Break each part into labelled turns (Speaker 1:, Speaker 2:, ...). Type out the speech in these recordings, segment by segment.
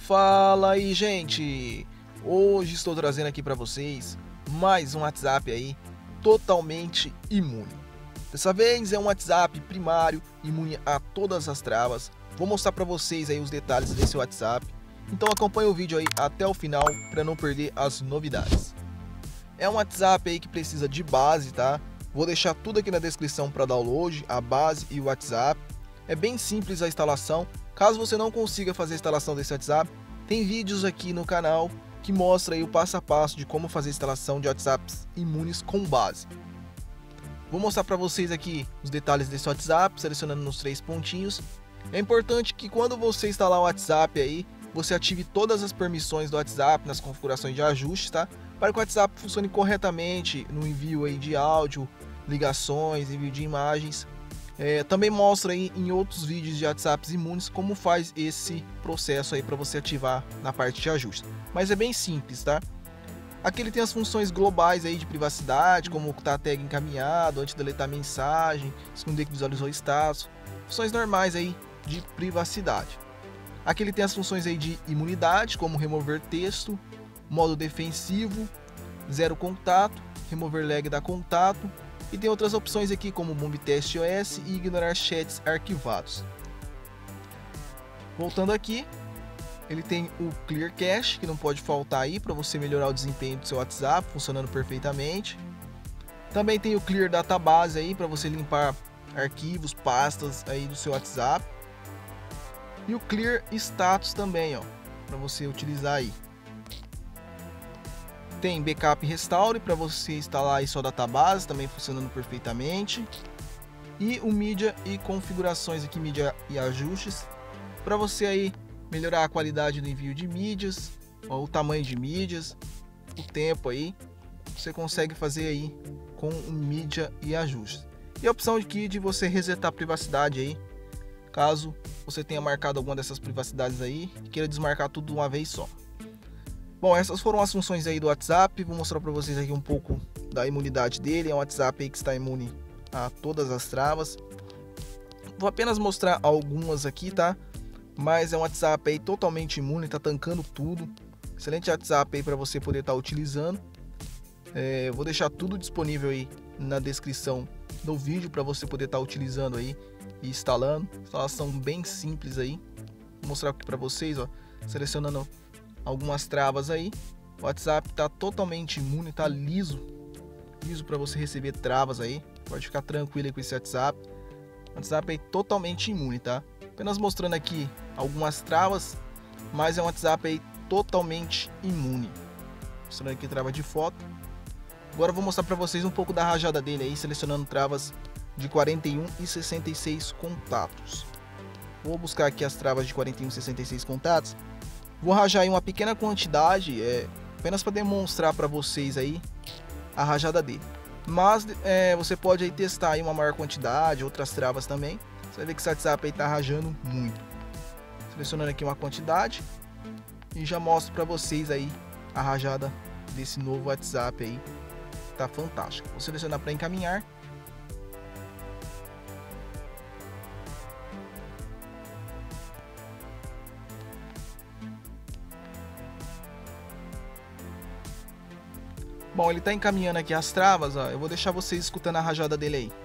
Speaker 1: Fala aí, gente! Hoje estou trazendo aqui para vocês mais um WhatsApp aí totalmente imune. Dessa vez é um WhatsApp primário, imune a todas as travas. Vou mostrar para vocês aí os detalhes desse WhatsApp. Então acompanhe o vídeo aí até o final para não perder as novidades. É um WhatsApp aí que precisa de base, tá? Vou deixar tudo aqui na descrição para download, a base e o WhatsApp. É bem simples a instalação. Caso você não consiga fazer a instalação desse WhatsApp, tem vídeos aqui no canal que mostra aí o passo a passo de como fazer a instalação de WhatsApps imunes com base. Vou mostrar para vocês aqui os detalhes desse WhatsApp, selecionando nos 3 pontinhos. É importante que quando você instalar o WhatsApp aí, você ative todas as permissões do WhatsApp nas configurações de ajustes, tá? Para que o WhatsApp funcione corretamente no envio aí de áudio, ligações, envio de imagens. Também mostra aí em outros vídeos de WhatsApps imunes como faz esse processo aí para você ativar na parte de ajuste. Mas é bem simples, tá? Aqui ele tem as funções globais aí de privacidade, como tá a tag encaminhado, antes de deletar mensagem, esconder que visualizou status, funções normais aí de privacidade. Aqui ele tem as funções aí de imunidade, como remover texto, modo defensivo, zero contato, remover lag da contato. E tem outras opções aqui como Bomb Test OS e ignorar chats arquivados. Voltando aqui, ele tem o Clear Cache, que não pode faltar aí para você melhorar o desempenho do seu WhatsApp, funcionando perfeitamente. Também tem o Clear Database aí para você limpar arquivos, pastas aí do seu WhatsApp. E o Clear Status também, ó, para você utilizar aí. Tem Backup Restore para você instalar aí sua database, também funcionando perfeitamente. E o Mídia e configurações aqui, mídia e ajustes, para você aí melhorar a qualidade do envio de mídias, ó, o tamanho de mídias, o tempo aí. Você consegue fazer aí com o Mídia e ajustes. E a opção aqui de você resetar a privacidade aí, caso você tenha marcado alguma dessas privacidades aí e queira desmarcar tudo de uma vez só. Bom, essas foram as funções aí do WhatsApp. Vou mostrar para vocês aqui um pouco da imunidade dele. É um WhatsApp aí que está imune a todas as travas. Vou apenas mostrar algumas aqui, tá? Mas é um WhatsApp aí totalmente imune, tá tancando tudo. Excelente WhatsApp aí para você poder estar utilizando. Vou deixar tudo disponível aí na descrição do vídeo para você poder estar utilizando aí e instalando. Instalação bem simples aí. Vou mostrar aqui para vocês, ó, selecionando algumas travas aí. O WhatsApp tá totalmente imune, tá liso para você receber travas aí. Pode ficar tranquilo aí com esse WhatsApp. O WhatsApp é totalmente imune, tá? Apenas mostrando aqui algumas travas, mas é um WhatsApp aí totalmente imune. Mostrando aqui trava de foto. Agora eu vou mostrar para vocês um pouco da rajada dele aí, selecionando travas de 41 e 66 contatos. Vou buscar aqui as travas de 41 e 66 contatos. Vou rajar aí uma pequena quantidade, apenas para demonstrar para vocês aí a rajada dele. Mas você pode aí testar aí uma maior quantidade, outras travas também. Você vai ver que esse WhatsApp aí tá rajando muito. Selecionando aqui uma quantidade e já mostro para vocês aí a rajada desse novo WhatsApp aí. Tá fantástico. Vou selecionar para encaminhar. Bom, ele está encaminhando aqui as travas, ó. Eu vou deixar vocês escutando a rajada dele aí.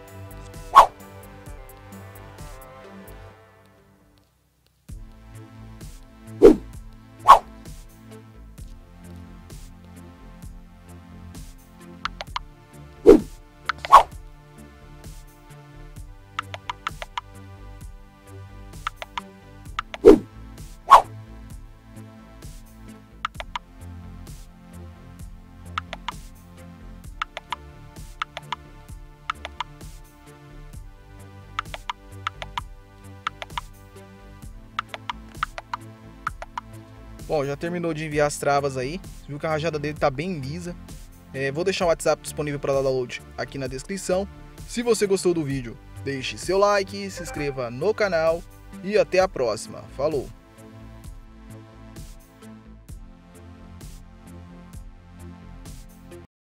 Speaker 1: Bom, já terminou de enviar as travas aí. Viu que a rajada dele tá bem lisa. Vou deixar o WhatsApp disponível para download aqui na descrição. Se você gostou do vídeo, deixe seu like, se inscreva no canal e até a próxima. Falou!